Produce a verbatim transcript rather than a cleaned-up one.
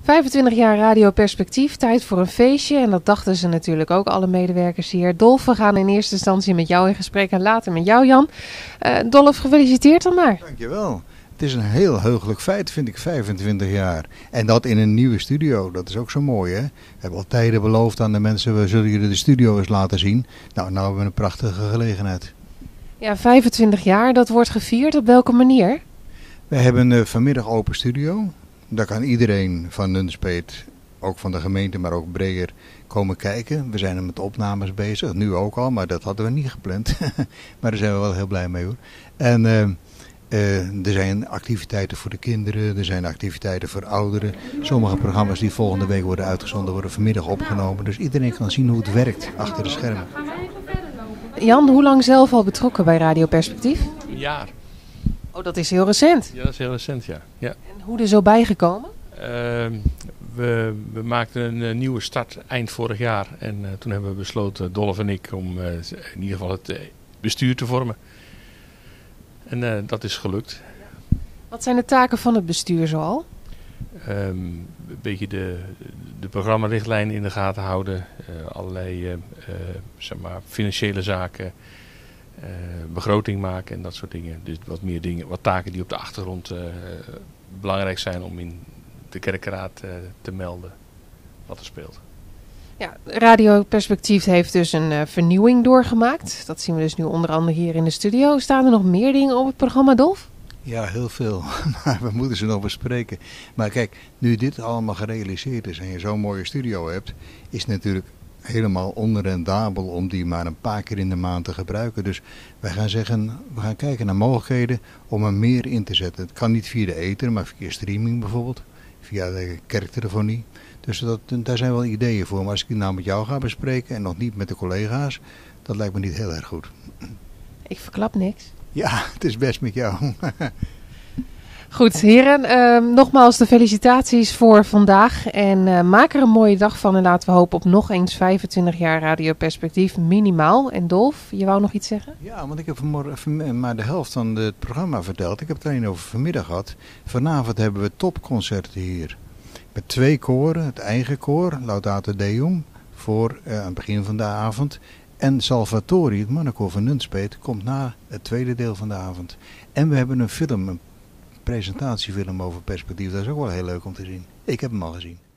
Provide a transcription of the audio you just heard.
vijfentwintig jaar Radio Perspectief, tijd voor een feestje. En dat dachten ze natuurlijk ook, alle medewerkers hier. Dolf, we gaan in eerste instantie met jou in gesprek en later met jou, Jan. Uh, Dolf, gefeliciteerd dan maar. Dankjewel. Het is een heel heugelijk feit, vind ik, vijfentwintig jaar. En dat in een nieuwe studio, dat is ook zo mooi, hè. We hebben al tijden beloofd aan de mensen, we zullen jullie de studio eens laten zien. Nou, nou hebben we een prachtige gelegenheid. Ja, vijfentwintig jaar, dat wordt gevierd. Op welke manier? We hebben uh, vanmiddag open studio. Daar kan iedereen van Nunspeet, ook van de gemeente, maar ook breder, komen kijken. We zijn er met opnames bezig, nu ook al, maar dat hadden we niet gepland. Maar daar zijn we wel heel blij mee, hoor. En uh, uh, er zijn activiteiten voor de kinderen, er zijn activiteiten voor ouderen. Sommige programma's die volgende week worden uitgezonden, worden vanmiddag opgenomen. Dus iedereen kan zien hoe het werkt achter de schermen. Jan, hoe lang zelf al betrokken bij Radio Perspectief? Een jaar. Oh, dat is heel recent. Ja, dat is heel recent, ja. ja. En hoe er zo bijgekomen? Uh, we, we maakten een uh, nieuwe start eind vorig jaar. En uh, toen hebben we besloten, Dolf en ik, om uh, in ieder geval het uh, bestuur te vormen. En uh, dat is gelukt. Wat zijn de taken van het bestuur zoal? Um, een beetje de, de programmarichtlijnen in de gaten houden. Uh, allerlei uh, uh, zeg maar financiële zaken. Uh, begroting maken en dat soort dingen. Dus wat meer dingen, wat taken die op de achtergrond uh, belangrijk zijn om in de kerkraad uh, te melden wat er speelt. Ja, Radio Perspectief heeft dus een uh, vernieuwing doorgemaakt. Dat zien we dus nu onder andere hier in de studio. Staan er nog meer dingen op het programma, Dolf? Ja, heel veel. Maar we moeten ze nog bespreken. Maar kijk, nu dit allemaal gerealiseerd is en je zo'n mooie studio hebt, is het natuurlijk helemaal onrendabel om die maar een paar keer in de maand te gebruiken. Dus wij gaan zeggen, we gaan kijken naar mogelijkheden om er meer in te zetten. Het kan niet via de ether, maar via streaming bijvoorbeeld. Via de kerktelefonie. Dus dat, daar zijn wel ideeën voor. Maar als ik het nou met jou ga bespreken en nog niet met de collega's, dat lijkt me niet heel erg goed. Ik verklap niks. Ja, het is best met jou. Goed, heren. Uh, nogmaals de felicitaties voor vandaag. En uh, maak er een mooie dag van. En laten we hopen op nog eens vijfentwintig jaar Radio Perspectief minimaal. En Dolf, je wou nog iets zeggen? Ja, want ik heb vanmorgen maar de helft van het programma verteld. Ik heb het alleen over vanmiddag gehad. Vanavond hebben we topconcerten hier. Met twee koren. Het eigen koor, Laudate Deum, voor uh, aan het begin van de avond. En Salvatori, het mannenkoor van Nunspeet, komt na het tweede deel van de avond. En we hebben een film, een presentatiefilm over perspectief. Dat is ook wel heel leuk om te zien. Ik heb hem al gezien.